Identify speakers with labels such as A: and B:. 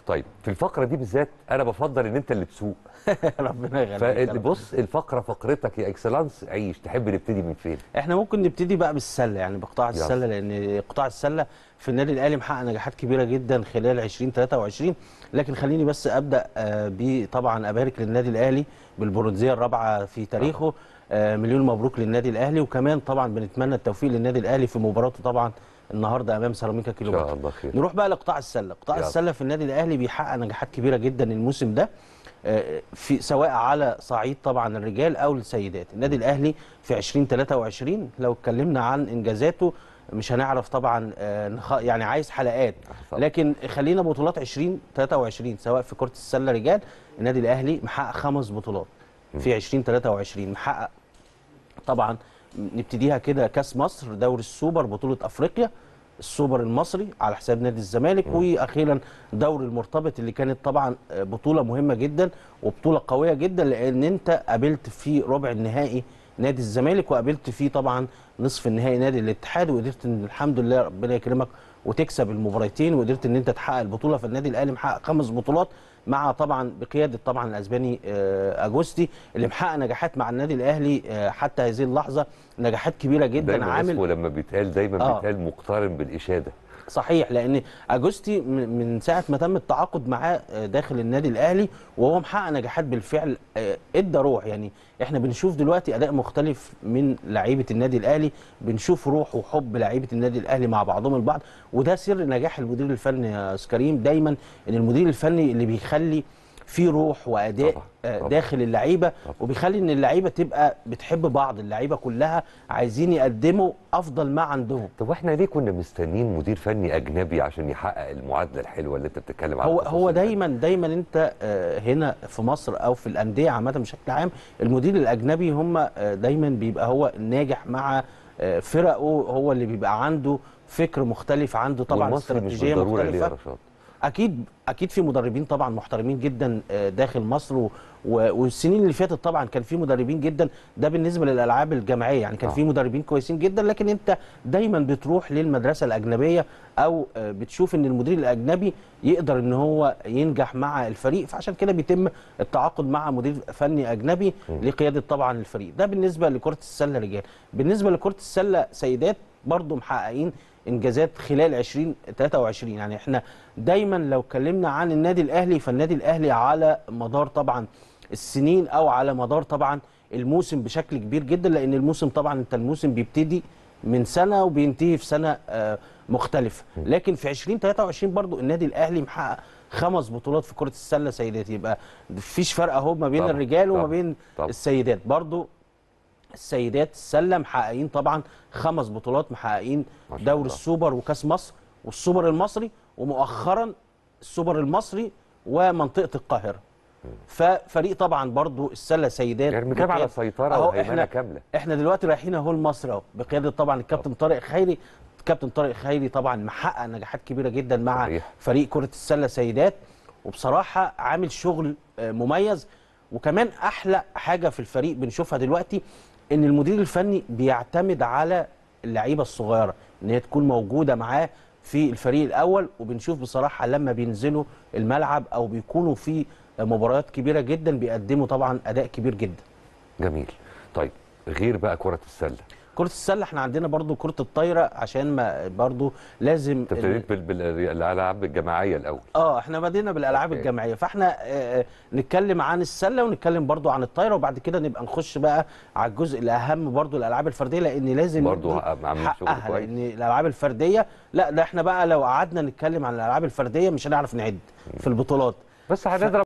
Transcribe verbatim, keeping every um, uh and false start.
A: طيب في الفقره دي بالذات انا بفضل ان انت اللي تسوق.
B: ربنا يخليك.
A: فبص الفقره فقرتك يا اكسلانس، عيش. تحب نبتدي من فين؟
B: احنا ممكن نبتدي بقى بالسله، يعني بقطاع السله، لان قطاع السله في النادي الاهلي محقق نجاحات كبيره جدا خلال ألفين وتلاتة وعشرين. لكن خليني بس ابدا ب طبعا ابارك للنادي الاهلي بالبرونزيه الرابعه في تاريخه. آه مليون مبروك للنادي الاهلي، وكمان طبعا بنتمنى التوفيق للنادي الاهلي في مباراته طبعا النهارده امام سيراميكا كليوباترا.
A: ان شاء الله خير.
B: نروح بقى لقطاع السله. قطاع السله في النادي الاهلي بيحقق نجاحات كبيره جدا الموسم ده، في سواء على صعيد طبعا الرجال او السيدات. النادي الاهلي في ألفين وتلاتة وعشرين لو اتكلمنا عن انجازاته مش هنعرف طبعا، يعني عايز حلقات، لكن خلينا بطولات ألفين وتلاتة وعشرين سواء في كرة السلة رجال. النادي الاهلي محقق خمس بطولات في ألفين وتلاتة وعشرين. محقق طبعا نبتديها كده كاس مصر، دوري السوبر، بطولة افريقيا، السوبر المصري على حساب نادي الزمالك، واخيرا دوري المرتبط اللي كانت طبعا بطوله مهمه جدا وبطوله قويه جدا، لان انت قابلت في ربع النهائي نادي الزمالك وقابلت فيه طبعا نصف النهائي نادي الاتحاد، وقدرت ان الحمد لله ربنا يكرمك وتكسب المباراتين وقدرت ان انت تحقق البطوله. فالنادي الاهلي محقق خمس بطولات مع طبعا بقياده طبعا الاسباني اجوستي اللي محقق نجاحات مع النادي الاهلي حتى هذه اللحظه، نجاحات كبيره جدا.
A: دايما
B: عامل
A: اسمه لما بيتقال دايما آه. بيتقال مقترن بالاشاده.
B: صحيح، لان اجوستي من ساعه ما تم التعاقد معاه داخل النادي الاهلي وهو محقق نجاحات بالفعل، ادى روح. يعني احنا بنشوف دلوقتي اداء مختلف من لعيبه النادي الاهلي، بنشوف روح وحب لعيبه النادي الاهلي مع بعضهم البعض، وده سر نجاح المدير الفني يا استاذ كريم. دايما ان المدير الفني اللي بيخلي في روح واداء طبعا. طبعا. داخل اللعيبه، وبيخلي ان اللعيبه تبقى بتحب بعض، اللعيبه كلها عايزين يقدموا افضل ما عندهم.
A: طب واحنا ليه كنا مستنيين مدير فني اجنبي عشان يحقق المعادله الحلوه اللي انت بتتكلم عنها؟
B: هو هو دايما دايما انت هنا في مصر او في الانديه عامه بشكل عام، المدير الاجنبي هم دايما بيبقى هو الناجح مع فرقه، هو اللي بيبقى عنده فكر مختلف، عنده طبعا استراتيجيه مختلفه. اكيد اكيد في مدربين طبعا محترمين جدا داخل مصر، والسنين اللي فاتت طبعا كان في مدربين جدا، ده بالنسبه للالعاب الجماعيه يعني كان آه. في مدربين كويسين جدا، لكن انت دايما بتروح للمدرسه الاجنبيه او بتشوف ان المدير الاجنبي يقدر ان هو ينجح مع الفريق، فعشان كده بيتم التعاقد مع مدير فني اجنبي م. لقياده طبعا الفريق. ده بالنسبه لكره السله رجال. بالنسبه لكره السله سيدات برضو محققين انجازات خلال ألفين وتلاتة وعشرين. يعني احنا دايما لو اتكلمنا عن النادي الاهلي فالنادي الاهلي على مدار طبعا السنين او على مدار طبعا الموسم بشكل كبير جدا، لان الموسم طبعا انت الموسم بيبتدي من سنه وبينتهي في سنه مختلفه، لكن في ألفين وتلاتة وعشرين برضو النادي الاهلي محقق خمس بطولات في كره السله سيدات، يبقى مفيش فرق اهو ما بين طبعا. الرجال وما بين طبعا. السيدات. برضو السيدات السله محققين طبعا خمس بطولات، محققين دوري السوبر وكاس مصر والسوبر المصري، ومؤخرا السوبر المصري ومنطقه القاهره. ففريق طبعا برضو السله سيدات
A: يعني بنتكلم على سيطره وهيمنه كامله.
B: احنا دلوقتي رايحين اهو لمصر اهو بقياده طبعا الكابتن طارق خيري. الكابتن طارق خيري طبعا محقق نجاحات كبيره جدا مع صحيح. فريق كره السله سيدات، وبصراحه عامل شغل مميز. وكمان احلى حاجه في الفريق بنشوفها دلوقتي ان المدير الفني بيعتمد على اللعيبه الصغيره ان هي تكون موجوده معاه في الفريق الاول، وبنشوف بصراحه لما بينزلوا الملعب او بيكونوا في مباريات كبيره جدا بيقدموا طبعا اداء كبير جدا.
A: جميل. طيب غير بقى كره السله،
B: كرة السلة احنا عندنا برضو كرة الطايرة، عشان ما برضو لازم
A: ابتديت بالالعاب الجماعية الاول.
B: اه احنا بدينا بالالعاب أوكي. الجماعية، فاحنا اه نتكلم عن السلة ونتكلم برضو عن الطايرة، وبعد كده نبقى نخش بقى على الجزء الاهم برضو الالعاب الفردية، لان لازم
A: برضو عاملين شغل كويس.
B: لان الالعاب الفردية لا ده احنا بقى لو قعدنا نتكلم عن الالعاب الفردية مش هنعرف نعد في البطولات،
A: بس هنضرب